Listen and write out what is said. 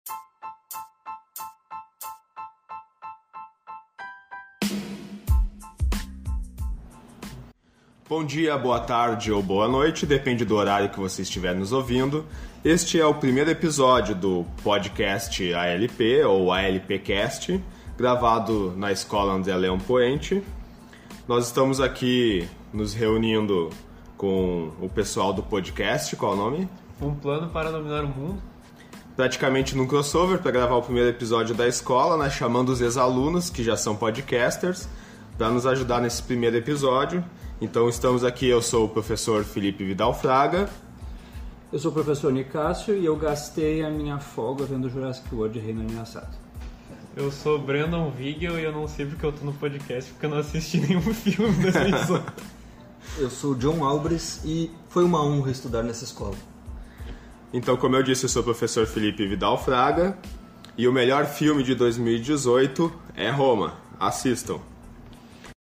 Bom dia, boa tarde ou boa noite, depende do horário que você estiver nos ouvindo. Este é o primeiro episódio do podcast ALP, ou ALPcast, gravado na Escola André Leão Poente. Nós estamos aqui nos reunindo com o pessoal do podcast. Qual é o nome? Um plano para dominar o mundo. Praticamente num crossover para gravar o primeiro episódio da escola, né, chamando os ex-alunos, que já são podcasters, para nos ajudar nesse primeiro episódio. Então estamos aqui, eu sou o professor Felipe Vidal Fraga. Eu sou o professor Nicásio e eu gastei a minha folga vendo Jurassic World Reino Ameaçado. Eu sou Brandon Vigel e eu não sei porque eu tô no podcast, porque eu não assisti nenhum filme em 2018. Eu sou o John Albres e foi uma honra estudar nessa escola. Então, como eu disse, eu sou o professor Felipe Vidal Fraga e o melhor filme de 2018 é Roma. Assistam!